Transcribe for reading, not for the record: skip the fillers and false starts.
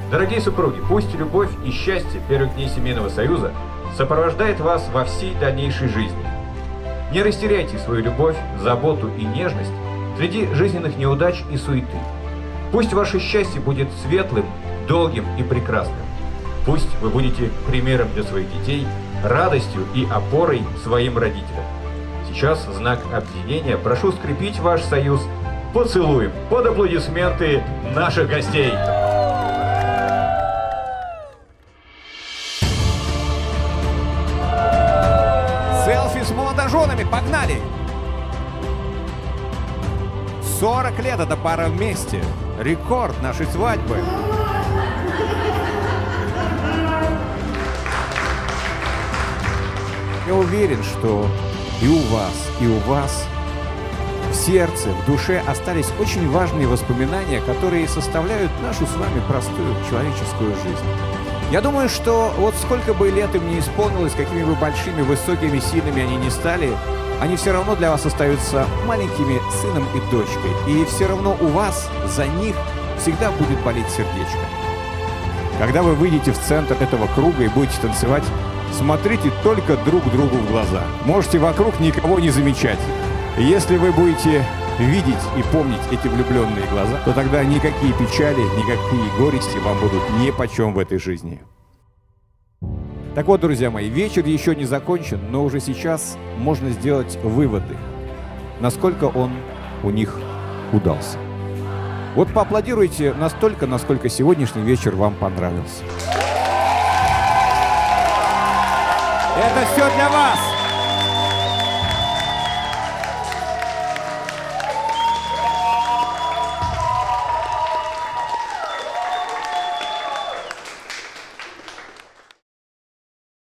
Дорогие супруги, пусть любовь и счастье первых дней семейного союза сопровождает вас во всей дальнейшей жизни. Не растеряйте свою любовь, заботу и нежность среди жизненных неудач и суеты. Пусть ваше счастье будет светлым, долгим и прекрасным. Пусть вы будете примером для своих детей, радостью и опорой своим родителям. Сейчас в знак объединения прошу скрепить ваш союз поцелуем под аплодисменты наших гостей. Селфи с молодоженами, погнали! 40 лет эта пара вместе. Рекорд нашей свадьбы. Я уверен, что и у вас в сердце, в душе остались очень важные воспоминания, которые составляют нашу с вами простую человеческую жизнь. Я думаю, что вот сколько бы лет им не исполнилось, какими бы большими, высокими, сильными они ни стали, они все равно для вас остаются маленькими сыном и дочкой. И все равно у вас за них всегда будет болеть сердечко. Когда вы выйдете в центр этого круга и будете танцевать, смотрите только друг другу в глаза. Можете вокруг никого не замечать. И если вы будете видеть и помнить эти влюбленные глаза, то тогда никакие печали, никакие горести вам будут нипочем в этой жизни. Так вот, друзья мои, вечер еще не закончен, но уже сейчас можно сделать выводы, насколько он у них удался. Вот поаплодируйте настолько, насколько сегодняшний вечер вам понравился. Это все для вас!